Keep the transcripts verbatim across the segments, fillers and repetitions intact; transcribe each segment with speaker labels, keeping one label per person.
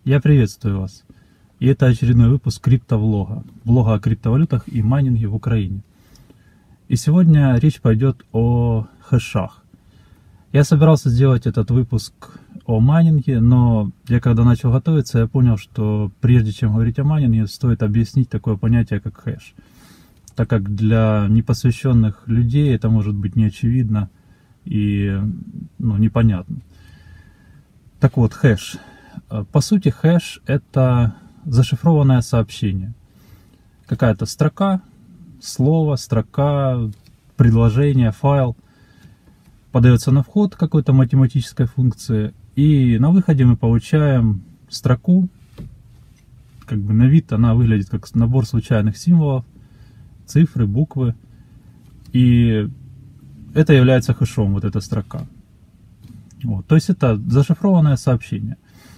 Speaker 1: Я приветствую вас. И это очередной выпуск криптовлога, блога о криптовалютах и майнинге в Украине. И сегодня речь пойдет о хэшах. Я собирался сделать этот выпуск о майнинге, но я когда начал готовиться, я понял, что прежде чем говорить о майнинге, стоит объяснить такое понятие, как хэш. Так как для непосвященных людей это может быть неочевидно и ну, непонятно. Так вот, хэш. По сути, хэш — это зашифрованное сообщение. Какая-то строка, слово, строка, предложение, файл подается на вход какой-то математической функции, и на выходе мы получаем строку. Как бы на вид она выглядит как набор случайных символов, цифры, буквы, и это является хэшом, вот эта строка. Вот. То есть это зашифрованное сообщение.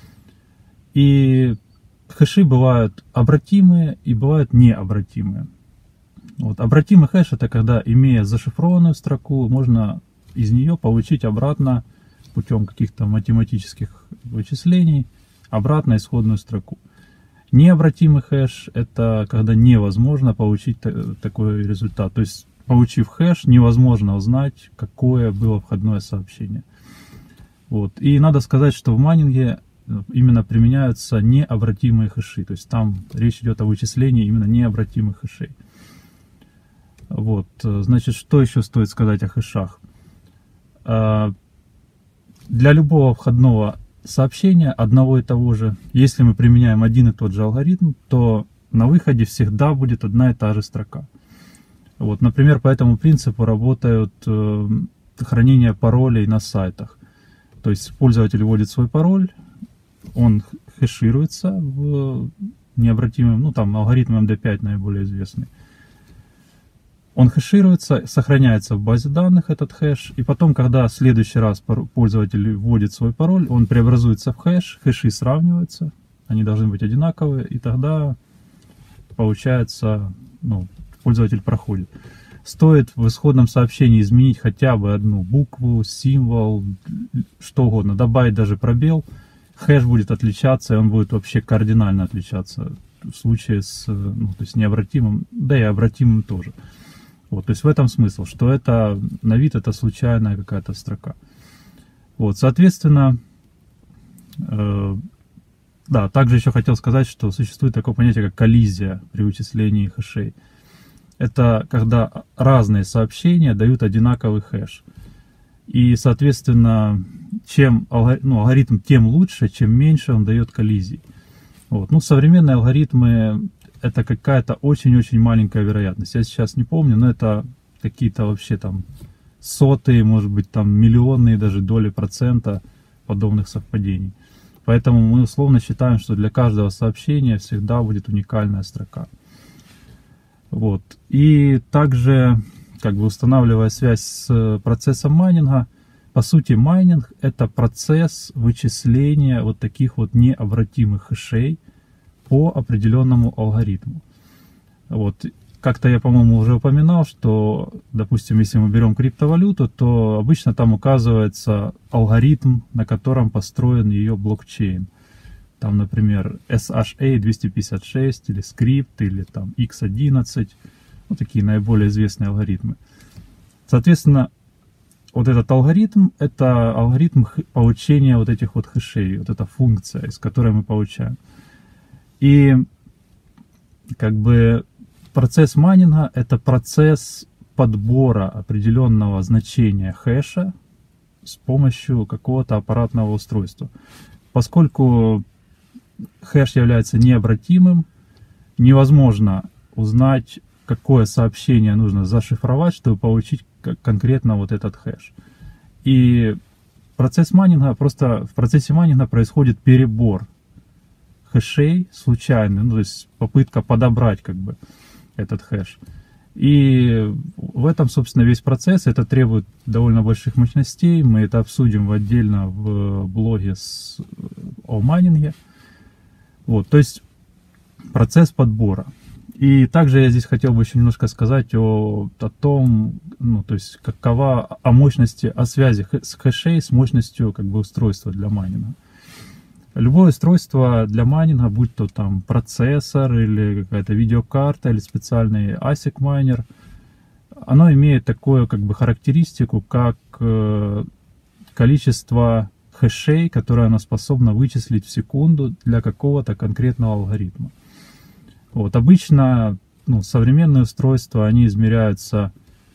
Speaker 1: И хэши бывают обратимые и бывают необратимые. Вот. Обратимый хэш — это когда, имея зашифрованную строку, можно из нее получить обратно путем каких-то математических вычислений обратно исходную строку. Необратимый хэш — это когда невозможно получить такой результат. То есть, получив хэш, невозможно узнать, какое было входное сообщение. Вот. И надо сказать, что в майнинге именно применяются необратимые хэши. То есть там речь идет о вычислении именно необратимых хэшей. Вот. Значит, что еще стоит сказать о хэшах? Для любого входного сообщения одного и того же, если мы применяем один и тот же алгоритм, то на выходе всегда будет одна и та же строка. Вот. Например, по этому принципу работают хранение паролей на сайтах. То есть пользователь вводит свой пароль, он хэшируется в необратимым, ну там алгоритм эм дэ пять наиболее известный. Он хэшируется, сохраняется в базе данных этот хэш, и потом, когда в следующий раз пользователь вводит свой пароль, он преобразуется в хэш, хэши сравниваются, они должны быть одинаковые, и тогда получается, ну, пользователь проходит. Стоит в исходном сообщении изменить хотя бы одну букву, символ, что угодно, добавить даже пробел, хэш будет отличаться, и он будет вообще кардинально отличаться в случае с, ну, то есть необратимым, да и обратимым тоже. Вот, то есть в этом смысл, что это на вид это случайная какая-то строка. Вот, соответственно, э, да, также еще хотел сказать, что существует такое понятие, как коллизия при вычислении хэшей. Это когда разные сообщения дают одинаковый хэш. И, соответственно, чем ну, алгоритм тем лучше, чем меньше он дает коллизий. Вот. Ну, современные алгоритмы — это какая-то очень-очень маленькая вероятность. Я сейчас не помню, но это какие-то вообще там сотые, может быть, там миллионные даже доли процента подобных совпадений. Поэтому мы условно считаем, что для каждого сообщения всегда будет уникальная строка. Вот. И также, как бы устанавливая связь с процессом майнинга, по сути, майнинг — это процесс вычисления вот таких вот необратимых хэшей по определенному алгоритму. Вот. Как-то я, по-моему, уже упоминал, что, допустим, если мы берем криптовалюту, то обычно там указывается алгоритм, на котором построен ее блокчейн. Там, например, эс эйч эй двести пятьдесят шесть, или скрипт, или там икс одиннадцать. Вот такие наиболее известные алгоритмы. Соответственно, вот этот алгоритм — это алгоритм получения вот этих вот хэшей, вот эта функция, из которой мы получаем. И как бы процесс майнинга — это процесс подбора определенного значения хэша с помощью какого-то аппаратного устройства. Поскольку хэш является необратимым, невозможно узнать, какое сообщение нужно зашифровать, чтобы получить конкретно вот этот хэш. И процесс майнинга, просто в процессе майнинга происходит перебор хэшей случайный, ну, то есть попытка подобрать как бы этот хэш. И в этом, собственно, весь процесс. Это требует довольно больших мощностей. Мы это обсудим отдельно в блоге с, о майнинге. Вот, то есть процесс подбора. И также я здесь хотел бы еще немножко сказать о, о том, ну, то есть какова, о мощности, о связи с хэшей с мощностью как бы устройства для майнинга. Любое устройство для майнинга, будь то там процессор или какая-то видеокарта или специальный асик майнер, оно имеет такую как бы характеристику, как э, количество хэшей, которые оно способно вычислить в секунду для какого-то конкретного алгоритма. Вот, обычно ну, современные устройства, они измеряются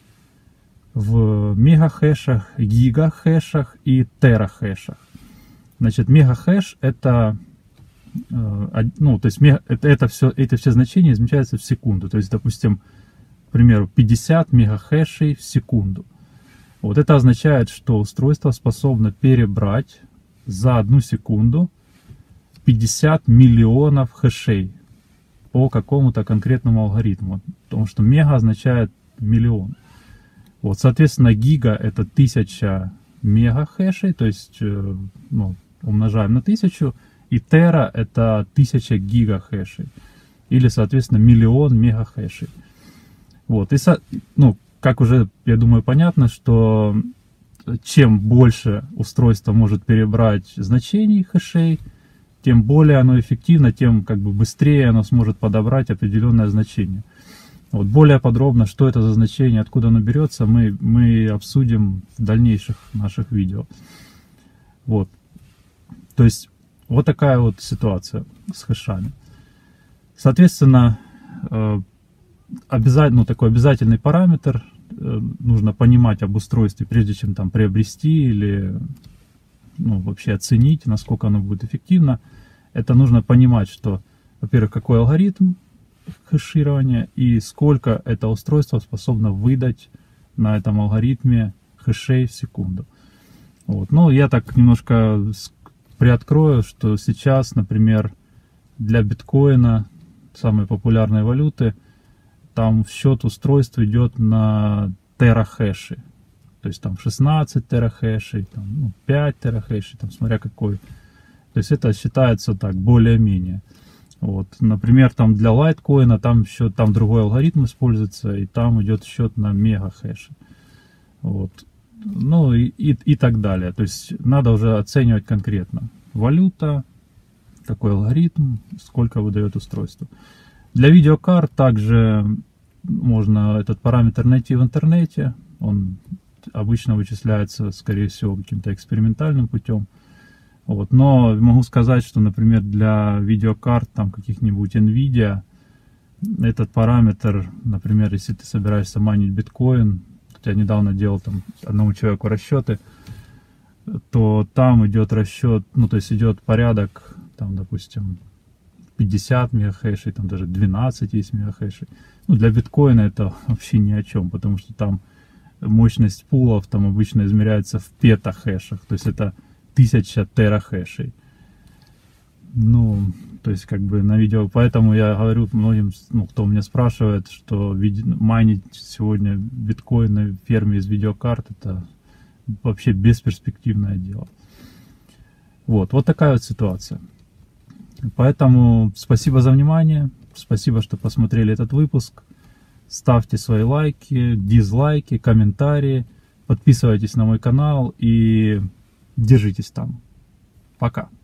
Speaker 1: в мегахэшах, гигахэшах и терахэшах. Значит, мегахэш это, э, ну, то есть мега, это, это все, эти все значения измеряются в секунду. То есть, допустим, к примеру, пятьдесят мегахэшей в секунду. Вот это означает, что устройство способно перебрать за одну секунду пятьдесят миллионов хэшей по какому-то конкретному алгоритму. Потому что мега означает миллион. Вот, соответственно, гига это тысяча мегахэшей, то есть ну, умножаем на тысячу, и тера это тысяча гигахэшей, или, соответственно, миллион мегахэшей. Вот, и, ну, как уже, я думаю, понятно, что чем больше устройство может перебрать значений хэшей, тем более оно эффективно, тем как бы быстрее оно сможет подобрать определенное значение. Вот, более подробно, что это за значение, откуда оно берется, мы, мы обсудим в дальнейших наших видео. Вот. То есть, вот такая вот ситуация с хэшами. Соответственно, э, обязательно, ну, такой обязательный параметр, э, нужно понимать об устройстве, прежде чем там приобрести или ну, вообще оценить, насколько оно будет эффективно. Это нужно понимать, что, во-первых, какой алгоритм хэширования и сколько это устройство способно выдать на этом алгоритме хэшей в секунду. Вот. Ну, я так немножко приоткрою, что сейчас, например, для биткоина, самой популярной валюты, там счет устройств идет на терахэши. То есть там шестнадцать терахэшей, там, ну, пять терахэшей, там, смотря какой. То есть это считается так, более-менее. Вот. Например, там для лайткоина там счет, там другой алгоритм используется, и там идет счет на мегахэши. Вот. Ну и, и, и так далее. То есть надо уже оценивать конкретно. Валюта, какой алгоритм, сколько выдает устройство. Для видеокарт также можно этот параметр найти в интернете. Он обычно вычисляется, скорее всего, каким-то экспериментальным путем. Вот. Но могу сказать, что, например, для видеокарт, там каких-нибудь NVIDIA, этот параметр, например, если ты собираешься майнить биткоин, я недавно делал там одному человеку расчеты, то там идет расчет, ну то есть идет порядок, там, допустим, пятьдесят мегахэшей, там даже двенадцать есть мегахэшей. Ну, для биткоина это вообще ни о чем, потому что там мощность пулов там обычно измеряется в петахэшах, то есть это тысяча терахэшей. Ну, то есть как бы на видео, поэтому я говорю многим, ну, кто меня спрашивает, что майнить сегодня биткоин на ферме из видеокарт, это вообще бесперспективное дело. Вот, вот такая вот ситуация. Поэтому спасибо за внимание, спасибо, что посмотрели этот выпуск. Ставьте свои лайки, дизлайки, комментарии, подписывайтесь на мой канал и держитесь там. Пока.